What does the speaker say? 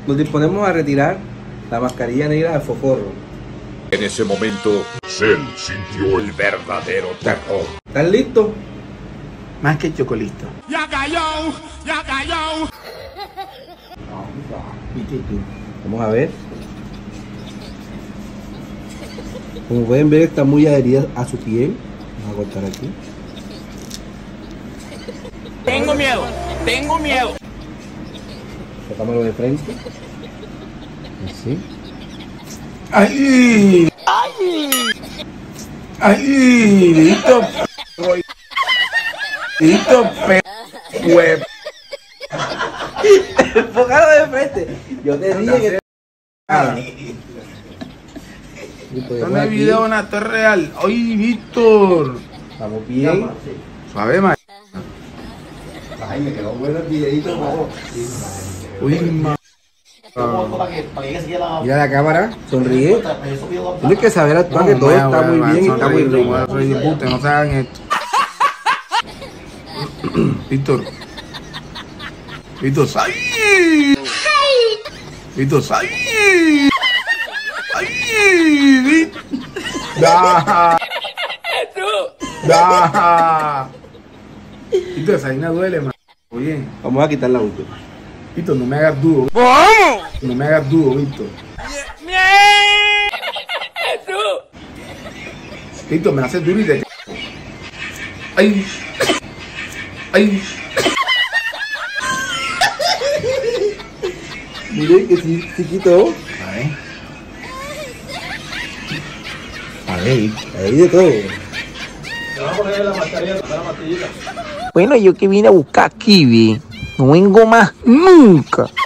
nos disponemos a retirar la mascarilla negra del Foforro. En ese momento, Cell sintió el verdadero terror. ¿Están listos? Más que chocolito. ¡Ya cayó! ¡Ya cayó! Vamos a ver. Como pueden ver, está muy adherida a su piel. Vamos a cortar aquí. Tengo miedo, tengo miedo. Sacámoslo de frente. Así. ¡Ay! ¡Ay! ¡Ay! ¡Listo! ¡Listo! ¡Web! Enfocado de frente. Yo te dije que... ¿Dónde hay video en la torre real? ¡Ay, Víctor! Estamos bien. Suave, ma. Ay, me quedó bueno el videito, por Uy, ma. Mira la cámara, sonríe. Tienes que saber actuar, que todo está muy bien y está muy rico. No se hagan esto. Víctor. Víctor, ¡ay! Víctor, ¡ay! ¡Ay! ¡Da! ¡Da! Víctor, esa vaina duele, man. Oye. Vamos a quitar la última. Víctor, no me hagas duro. No me hagas duro, Víctor. Víctor, me haces duro y te... ¡Ay! ¡Ay! Miren que sí quitó. A ver. Ahí de todo. Bueno, yo que vine a buscar kiwi, no vengo más nunca.